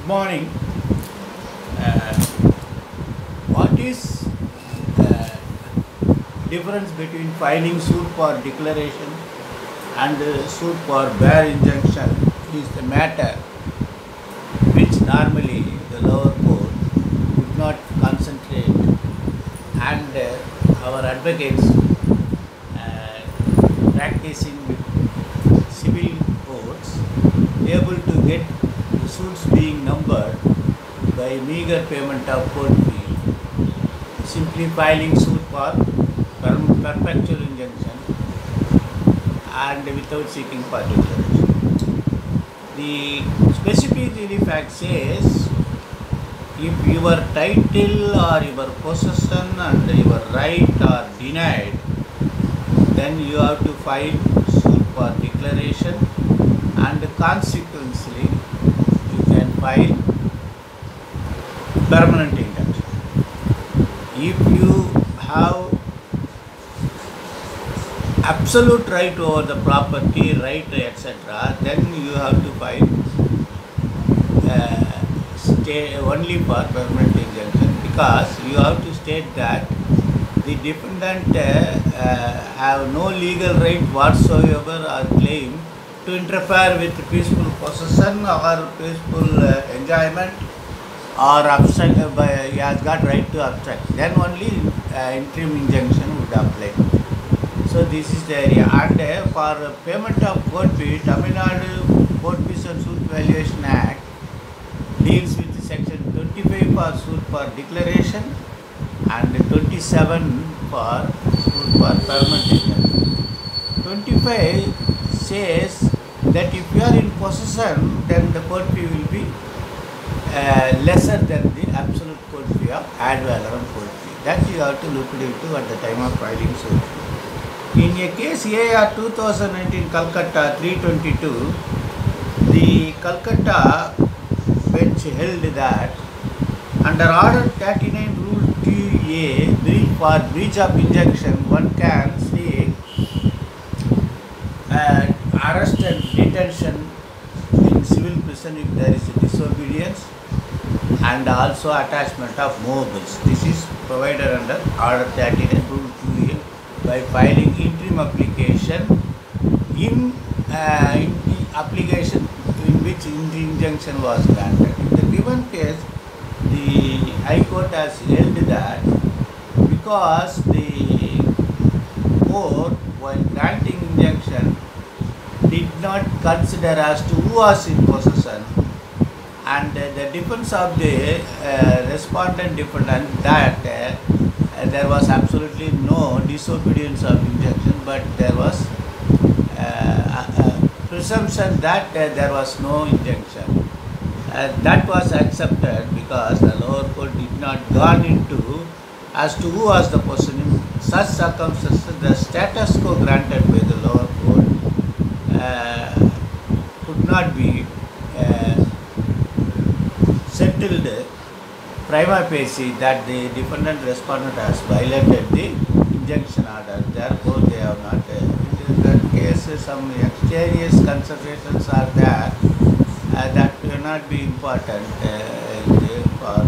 morning. Uh, what is uh, difference between filing suit for declaration and suit for bare injunction is the matter which normally the lower court would not concentrate, and our advocates practicing with civil courts able to get the suits being numbered by meager payment of court fee, simply filing suit for perpetual injunction and without seeking particulars. The specific relief act says if your title or your possession and your right are denied, then you have to file suit for declaration, and consequently you can file permanent injunction. If you have absolute right over the property, right, etc., then you have to file stay only for permanent injunction, because you have to state that the defendant have no legal right whatsoever or claim to interfere with peaceful possession or peaceful enjoyment or obstruct. He has got right to obstruct. Then only interim injunction would apply. So this is the area. And for payment of court fee, Tamil Nadu Court Fees and Suit Valuation Act deals with section 25 for suit for declaration and 27 for suit for permanent injunction. 25 says that if you are in possession, then the court fee will be lesser than the absolute court fee of ad valorem court fee. That you have to look into at the time of filing suit. In a case AR 2019 Calcutta 322, the Calcutta bench held that under Order 39 Rule 2A for breach of injunction, one can seek arrest and detention in civil prison if there is a disobedience, and also attachment of movables. This is provided under Order 39 Rule 2A by filing interim application in the application in which the injunction was granted. In the given case, the High Court has held that because the court, while granting injunction, did not consider as to who was in possession, and the defense of the respondent defendant that there was absolutely no disobedience of injunction, but there was presumption that there was no injunction. That was accepted because the lower court did not gone into as to who was the person. In such circumstances, the status quo granted by the lower court could not be settled prima facie that the defendant respondent has violated the injunction order. Therefore, they have not. In that case, some extraneous considerations are there that may not be important for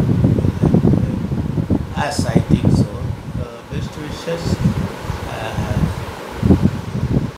as I think so. Best wishes.